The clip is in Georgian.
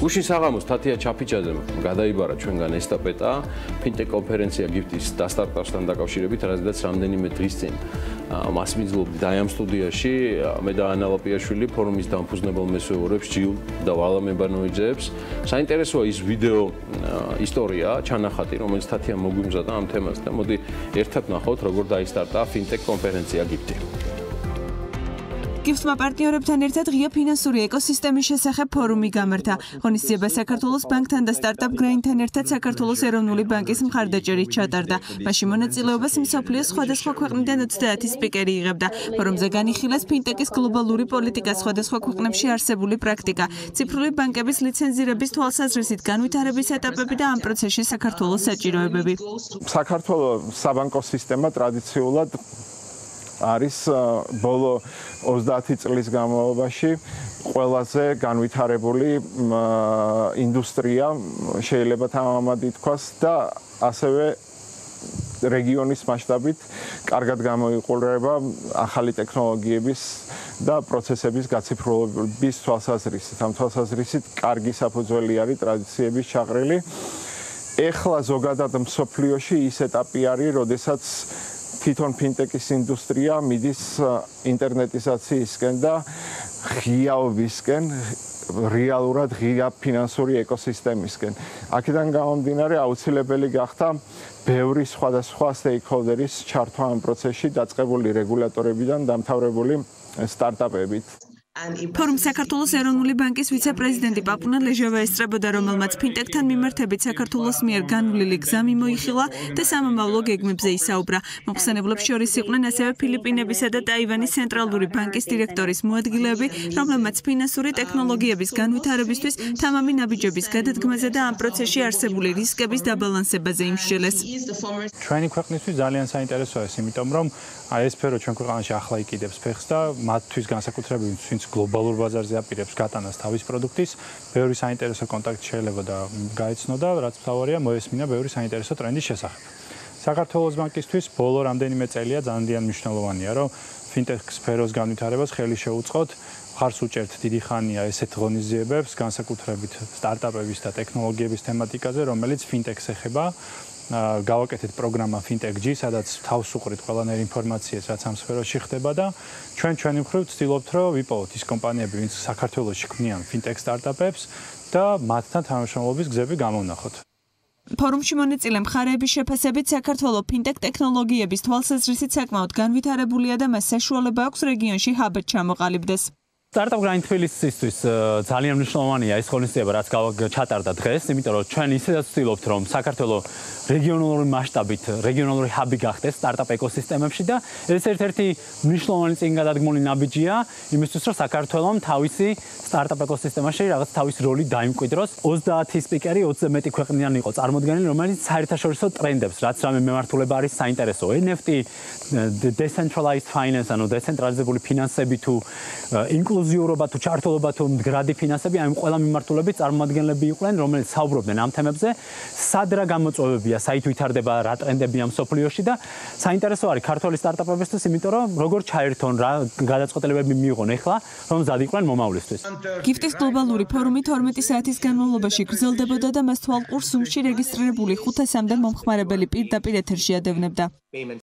გუშინ საღამოს თათია ჩაფიჭაძემ გადაიბარა ჩვენგან ესტაფეტა ფინტეკ კონფერენცია გიფტის დასტარტავთან დაკავშირებით, რადგან რამდენიმე დღის წინ მასმიძლობდით აი ამ სტუდიაში მე და ანა ლაპიაშვილი ფორუმის დამფუძნებელ მესვეურებს ჯილ და ვალა მებანოიძეებს. საინტერესოა ის ვიდეო ისტორია, ჩანახატი, რომელიც თათია მოგვიმზადა ამ თემაზე და მოდი ერთად ნახოთ, როგორ დაისტარტა ფინტეკ კონფერენცია გიფტი. გიფტმა პარტნიორებთან ერთად ღია ფინანსური ეკოსისტემის შესახებ ფორუმი გამართა. ღონისძიება საქართველოს ბანკთან და სტარტაპ გრაინთან ერთად საქართველოს ეროვნული ბანკის მხარდაჭერით ჩატარდა. მაშინ მონაწილეობას მსოფლიოს სხვადასხვა ქვეყნიდან 30 სპიკერი იღებდა. ფორუმზე განიხილეს ფინტეკის გლობალური პოლიტიკა, სხვადასხვა ქვეყნებში არსებული პრაქტიკა, ციფრული ბანკების ლიცენზირების თვალსაზრისით განვითარების ეტაპები და ამ პროცესში საქართველოს საჭიროებები. საქართველოს საბანკო სისტემა ტრადიციულად არის ბოლო 30 წლის განმავლობაში ყველაზე განვითარებული ინდუსტრია, შეიძლება თამამად ითქვას და ასევე რეგიონის მასშტაბით კარგად გამოიყურება ახალი ტექნოლოგიების და პროცესების გაციფრულების თვალსაზრისით. ამ თვალსაზრისით კარგი საფუძველი არის ტრადიციების ჩაყრილი. ეხლა ზოგადად მსოფლიოში ის ეტაპი არის, როდესაც თვითონ ფინტეკის ინდუსტრია მიდის ინტერნეტიზაციისკენ და ღიაობისკენ, რეალურად ღია ფინანსური ეკოსისტემისკენ. აქედან გამომდინარე აუცილებელი გახდა ბევრი სხვადასხვა სტეიქჰოლდერის ჩართვა ამ პროცესში, დაწყებული რეგულატორებიდან დამთავრებული სტარტაპებით. ფორუმ საქართველოს ეროვნული ბანკის ვიცე-პრეზიდენტი პაპუნა ლეჟავა ესწრებოდა, რომელმაც ფინტეკთან მიმართებით საქართველოს მიერ განვლილი გზა მიმოიხილა და სამომავლო გეგმებზე ისაუბრა. მოხსენებლებს შორის იყვნენ ასევე ფილიპინებისა და ტაივანის ცენტრალური ბანკის დირექტორის მოადგილეები, რომლებმაც ფინანსური ტექნოლოგიების განვითარებისთვის თამამი ნაბიჯების გადადგმაზე და ამ პროცესში არსებული რისკების დაბალანსებაზე იმსჯელეს. ჩვენი ქვეყნისთვის ძალიან საინტერესოა ეს, იმიტომ რომ აი ეს სფერო ჩვენ ქვეყანაში ახლა იკიდებს ფეხს და მათთვის განსაკუთრებით ვინც გლობალურ ბაზარზე აპირებს გატანას თავის პროდუქტის, ბევრი საინტერესო კონტაქტი შეიძლება და გაეცნო და რაც მთავარია მოესმინა ბევრი საინტერესო ტრენდის შესახებ. საქართველოს ბანკისთვის ბოლო რამდენიმე წელია ძალიან მნიშვნელოვანია, რომ ფინტეკ სფეროს განვითარებას ხელი შეუწყოთ. მხარს უჭერთ დიდი ხანია ესეთ ღონისძიებებს, განსაკუთრებით სტარტაპების და ტექნოლოგიების თემატიკაზე, რომელიც ფინტეკს ეხება. გავაკეთეთ პროგრამა FintechG, სადაც თავს უყრით ყველანაირ ინფორმაციას, რაც ამ სფეროში ხდება და ჩვენი მხრივ ვცდილობთ, რომ ვიპოვოთ ის კომპანიები, ვინც საქართველოში ქმნიან FinTech სტარტაპებს და მათთან თანამშრომლობის გზები გამოვნახოთ. ფორუმში მონაწილე მხარეების შეფასებით საქართველოს FinTech ტექნოლოგიების თვალსაზრისით საკმაოდ განვითარებულია და მას საშუალება აქვს რეგიონში ჰაბად ჩამოყალიბდეს. სტარტაპ გრაინ თბილისისთვის ძალიან მნიშვნელოვანია ეს ღონისძიება, რაც ჩატარდა დღეს, იმიტომ რომ ჩვენ ისედაც ვცდილობთ, რომ საქართველოს რეგიონალური მასშტაბით რეგიონალური ჰაბი გახდეს სტარტაპ ეკოსისტემებში და ეს ერთ-ერთი მნიშვნელოვანი წინგადადგმული ნაბიჯია იმისთვის, რომ საქართველოს თავისი სტარტაპ ეკოსისტემაში რაღაც თავისი როლი დაიმკვიდროს. 30 სპიკერი 20-ზე მეტი ქვეყნიდან იყო წარმოდგენილი, რომელიც საერთაშორისო ტრენდებს, რაც რამე მიმართულება არის საინტერესო. NFT, decentralized finance, ანუ დეცენტრალიზებული ფინანსები თუ ინკლუზიურობა თუ ჩართულობა თუ მდგრადი ფინანსები, აი ყველა მიმართულებით წარმოადგენლები იყვნენ, რომელიც საუბრობდნენ ამ თემებზე, სად რა გამოწვევებია, საით ვითარდება რა ტრენდებია მსოფლიოში და საინტერესო არის ქართული სტარტაპებისთვის, იმიტომ რომ როგორ ჩაერთონ, რა გადაწყვეტილებები მიიღონ ეხლა, რომ მზად იყვნენ მომავლისთვის. გიფტის გლობალური ფორუმი 12 საათის განმავლობაში გრძელდებოდა და მას თვალყურ სუმში რეგისტრირებული 500-მდე მომხმარებელი პირდაპირ ეთერში ადევნებდა.